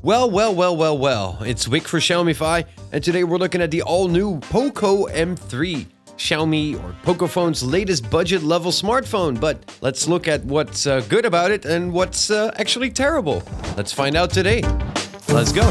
Well, it's Vic for Xiaomify, and today we're looking at the all-new Poco M3, Xiaomi or Poco phone's latest budget-level smartphone. But let's look at what's good about it and what's actually terrible. Let's find out today. Let's go.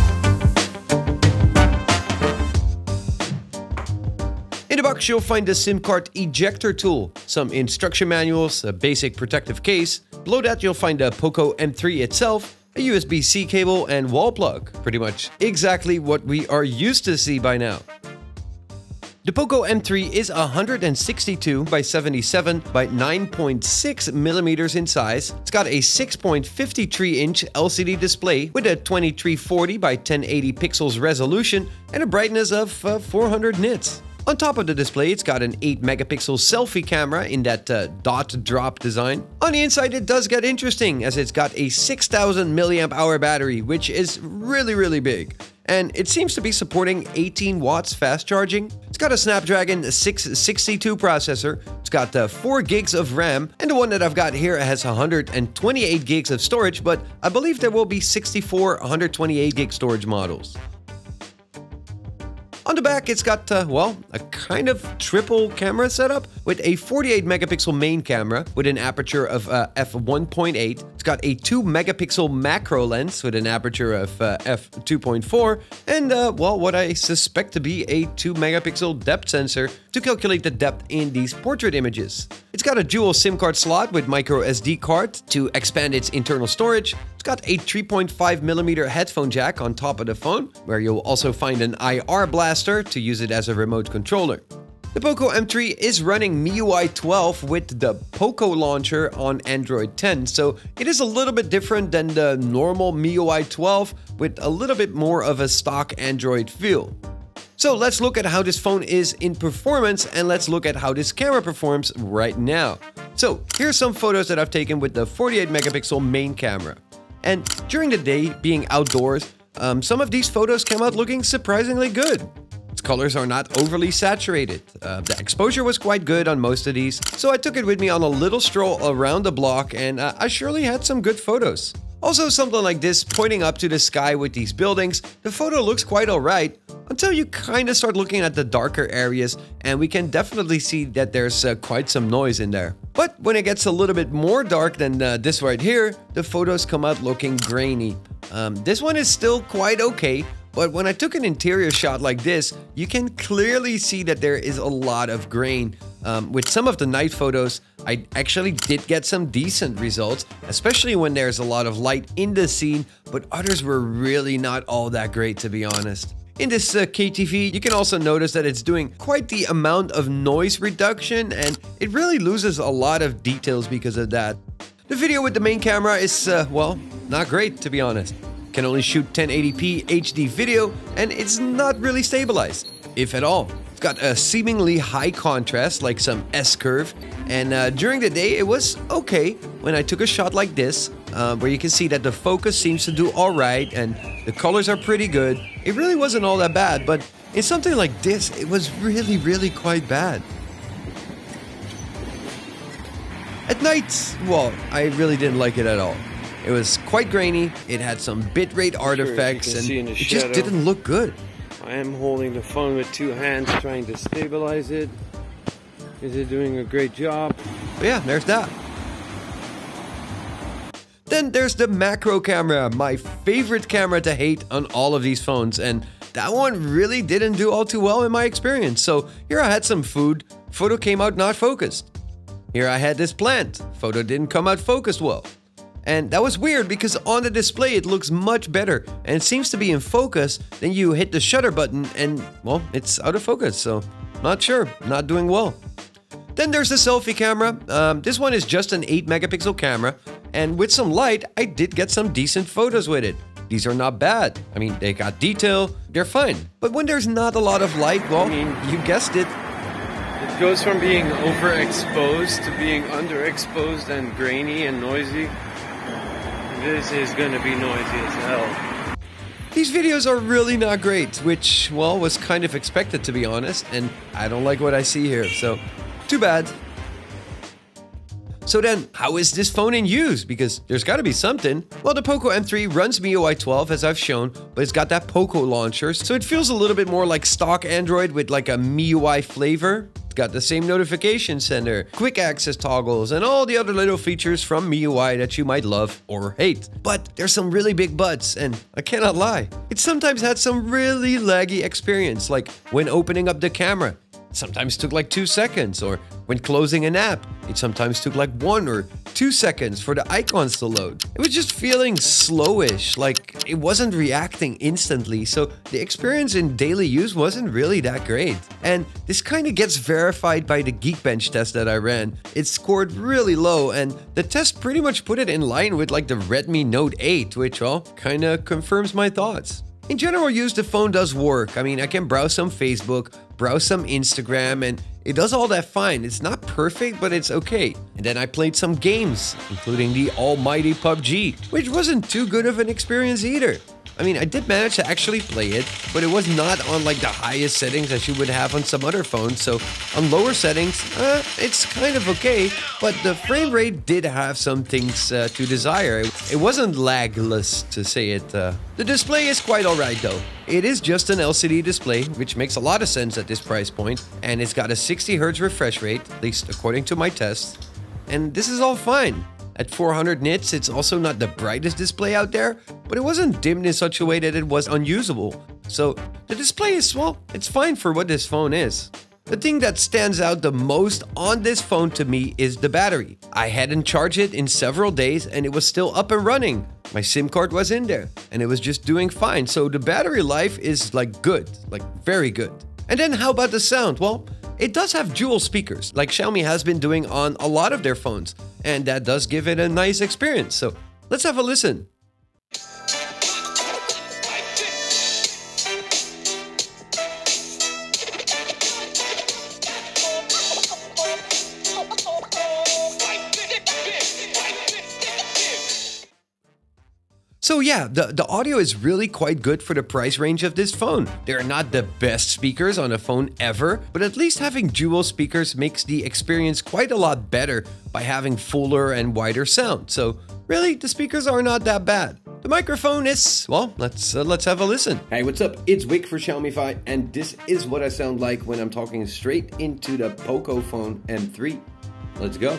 In the box, you'll find the SIM card ejector tool, some instruction manuals, a basic protective case. Below that, you'll find the Poco M3 itself, a USB-C cable, and wall plug. Pretty much exactly what we are used to see by now. The Poco M3 is 162 by 77 by 9.6 millimeters in size. It's got a 6.53-inch LCD display with a 2340 by 1080 pixels resolution and a brightness of 400 nits. On top of the display, it's got an 8-megapixel selfie camera in that dot drop design. On the inside, it does get interesting as it's got a 6000 milliamp-hour battery, which is really big. And it seems to be supporting 18 watts fast charging. It's got a Snapdragon 662 processor. It's got 4 gigs of RAM, and the one that I've got here has 128 gigs of storage, but I believe there will be 64 128 gig storage models. On the back, it's got, a kind of triple camera setup with a 48-megapixel main camera with an aperture of f1.8. It's got a 2-megapixel macro lens with an aperture of f2.4 and, what I suspect to be a 2-megapixel depth sensor to calculate the depth in these portrait images. It's got a dual SIM card slot with micro SD card to expand its internal storage. It's got a 3.5mm headphone jack on top of the phone, where you'll also find an IR blaster to use it as a remote controller. The Poco M3 is running MIUI 12 with the Poco launcher on Android 10, so it is a little bit different than the normal MIUI 12 with a little bit more of a stock Android feel. So let's look at how this phone is in performance, and let's look at how this camera performs right now. So here's some photos that I've taken with the 48-megapixel main camera. And during the day, being outdoors, some of these photos came out looking surprisingly good. Its colors are not overly saturated. The exposure was quite good on most of these, so I took it with me on a little stroll around the block, and I surely had some good photos. Also, something like this pointing up to the sky with these buildings, the photo looks quite alright until you kind of start looking at the darker areas, and we can definitely see that there's quite some noise in there. But when it gets a little bit more dark than this right here, the photos come out looking grainy. This one is still quite okay, but when I took an interior shot like this, you can clearly see that there is a lot of grain. With some of the night photos, I actually did get some decent results, especially when there's a lot of light in the scene, but others were really not all that great, to be honest. In this KTV, you can also notice that it's doing quite the amount of noise reduction, and it really loses a lot of details because of that. The video with the main camera is, not great, to be honest. Can only shoot 1080p HD video, and it's not really stabilized, if at all. It's got a seemingly high contrast, like some S-curve, and during the day it was okay when I took a shot like this, where you can see that the focus seems to do alright and the colors are pretty good. It really wasn't all that bad, but in something like this, it was really quite bad. At night, I really didn't like it at all. It was quite grainy, it had some bitrate artifacts, and it just didn't look good. I am holding the phone with 2 hands trying to stabilize it. Is it doing a great job? But yeah, there's that. Then there's the macro camera, my favorite camera to hate on all of these phones, and that one really didn't do all too well in my experience. So here I had some food, photo came out not focused. Here I had this plant, photo didn't come out focused well. And that was weird because on the display it looks much better and it seems to be in focus. Then you hit the shutter button and, it's out of focus, so not sure, not doing well. Then there's the selfie camera. This one is just an 8-megapixel camera, and with some light, I did get some decent photos with it. These are not bad. I mean, they got detail, they're fine. But when there's not a lot of light, you guessed it. It goes from being overexposed to being underexposed and grainy and noisy. This is gonna be noisy as hell. These videos are really not great, which, was kind of expected, to be honest, and I don't like what I see here, so too bad. So then, how is this phone in use? Because there's got to be something. Well, the Poco M3 runs MIUI 12 as I've shown, but it's got that Poco launcher, so it feels a little bit more like stock Android with like a MIUI flavor. It's got the same notification center, quick access toggles, and all the other little features from MIUI that you might love or hate. But there's some really big buts, and I cannot lie. It sometimes had some really laggy experience, like when opening up the camera. Sometimes took like 2 seconds, or when closing an app, it sometimes took like 1 or 2 seconds for the icons to load. It was just feeling slowish, like it wasn't reacting instantly, so the experience in daily use wasn't really that great. And this kind of gets verified by the Geekbench test that I ran. It scored really low, and the test pretty much put it in line with like the Redmi Note 8, which, well, kind of confirms my thoughts. In general use, the phone does work. I mean, I can browse some Facebook, browse some Instagram, and it does all that fine. It's not perfect, but it's okay. And then I played some games, including the almighty PUBG, which wasn't too good of an experience either. I mean, I did manage to actually play it, but it was not on like the highest settings as you would have on some other phones. So on lower settings, it's kind of okay, but the frame rate did have some things to desire. It wasn't lagless, to say it. The display is quite alright though. It is just an LCD display, which makes a lot of sense at this price point, and it's got a 60 Hz refresh rate, at least according to my tests. And this is all fine. At 400 nits, it's also not the brightest display out there, but it wasn't dimmed in such a way that it was unusable. So the display is, well, it's fine for what this phone is. The thing that stands out the most on this phone to me is the battery. I hadn't charged it in several days and it was still up and running. My SIM card was in there and it was just doing fine. So the battery life is like good, like very good. And then how about the sound? Well, it does have dual speakers, like Xiaomi has been doing on a lot of their phones, and that does give it a nice experience. So let's have a listen. So yeah, the audio is really quite good for the price range of this phone. They're not the best speakers on a phone ever, but at least having dual speakers makes the experience quite a lot better by having fuller and wider sound. So really, the speakers are not that bad. The microphone is, well, let's have a listen. Hey, what's up? It's Wick for Xiaomify, and this is what I sound like when I'm talking straight into the Poco phone M3. Let's go.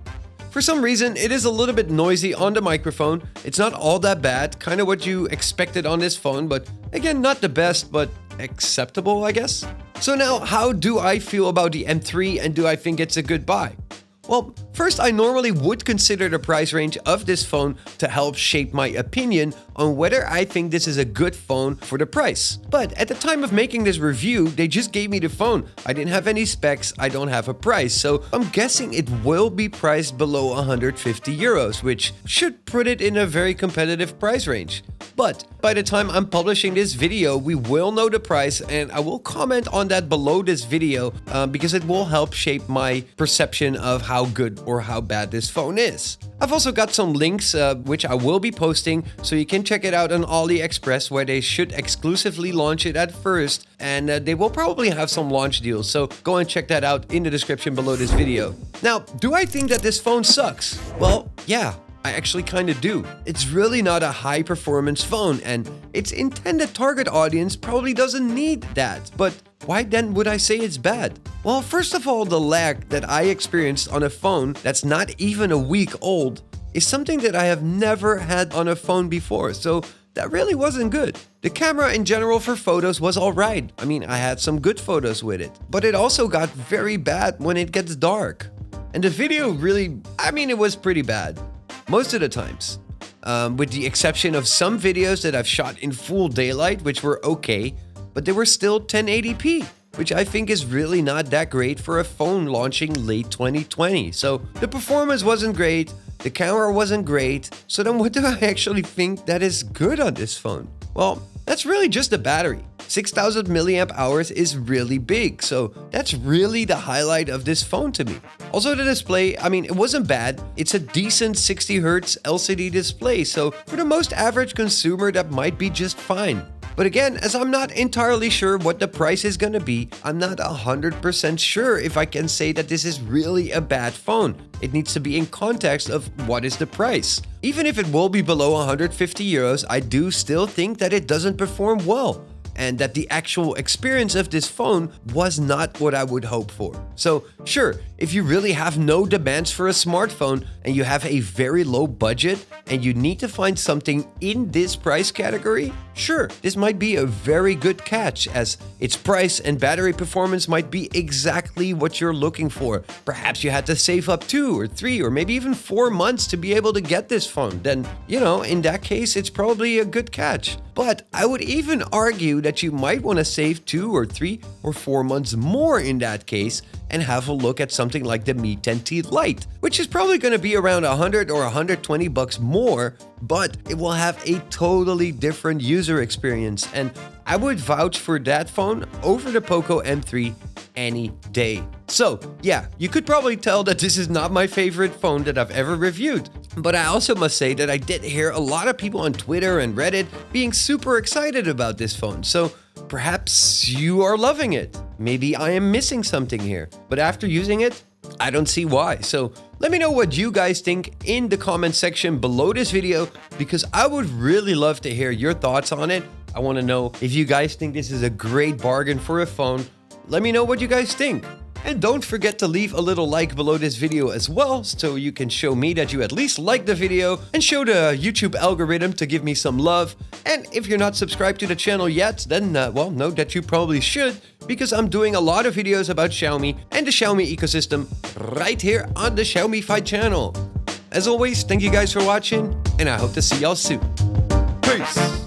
For some reason, it is a little bit noisy on the microphone. It's not all that bad, kind of what you expected on this phone, but again, not the best, but acceptable, I guess. So now, how do I feel about the M3 and do I think it's a good buy? Well, first, I normally would consider the price range of this phone to help shape my opinion on whether I think this is a good phone for the price. But at the time of making this review, they just gave me the phone. I didn't have any specs, I don't have a price, so I'm guessing it will be priced below 150 euros, which should put it in a very competitive price range. But by the time I'm publishing this video, we will know the price, and I will comment on that below this video because it will help shape my perception of how good or how bad this phone is. I've also got some links which I will be posting, so you can check it out on AliExpress, where they should exclusively launch it at first, and they will probably have some launch deals, so go and check that out in the description below this video. Now, do I think that this phone sucks? Well, yeah. I actually kind of do. It's really not a high performance phone, and its intended target audience probably doesn't need that. But why then would I say it's bad? Well, first of all, the lag that I experienced on a phone that's not even a week old is something that I have never had on a phone before, so that really wasn't good. The camera in general for photos was alright. I mean, I had some good photos with it, but it also got very bad when it gets dark. And the video really, I mean, it was pretty bad. Most of the times, with the exception of some videos that I've shot in full daylight, which were okay, but they were still 1080p, which I think is really not that great for a phone launching late 2020. So the performance wasn't great, the camera wasn't great, so then what do I actually think that is good on this phone? Well, that's really just the battery. 6000 milliamp hours is really big, so that's really the highlight of this phone to me. Also the display, I mean, it wasn't bad. It's a decent 60 Hz LCD display, so for the most average consumer, that might be just fine. But again, as I'm not entirely sure what the price is gonna be, I'm not 100% sure if I can say that this is really a bad phone. It needs to be in context of what is the price. Even if it will be below 150 euros, I do still think that it doesn't perform well, and that the actual experience of this phone was not what I would hope for. So sure, if you really have no demands for a smartphone and you have a very low budget and you need to find something in this price category, sure, this might be a very good catch, as its price and battery performance might be exactly what you're looking for. Perhaps you had to save up 2 or 3 or maybe even 4 months to be able to get this phone. Then, you know, in that case, it's probably a good catch. But I would even argue that you might want to save 2 or 3 or 4 months more in that case and have a look at something like the Mi 10T Lite, which is probably going to be around 100 or 120 bucks more, but it will have a totally different user experience, and I would vouch for that phone over the Poco M3 any day. So yeah, you could probably tell that this is not my favorite phone that I've ever reviewed. But I also must say that I did hear a lot of people on Twitter and Reddit being super excited about this phone. So perhaps you are loving it. Maybe I am missing something here. But after using it, I don't see why. So let me know what you guys think in the comment section below this video, because I would really love to hear your thoughts on it. I want to know if you guys think this is a great bargain for a phone. Let me know what you guys think. And don't forget to leave a little like below this video as well, so you can show me that you at least liked the video and show the YouTube algorithm to give me some love. And if you're not subscribed to the channel yet, then well, know that you probably should, because I'm doing a lot of videos about Xiaomi and the Xiaomi ecosystem right here on the Xiaomify channel. As always, thank you guys for watching, and I hope to see y'all soon. Peace!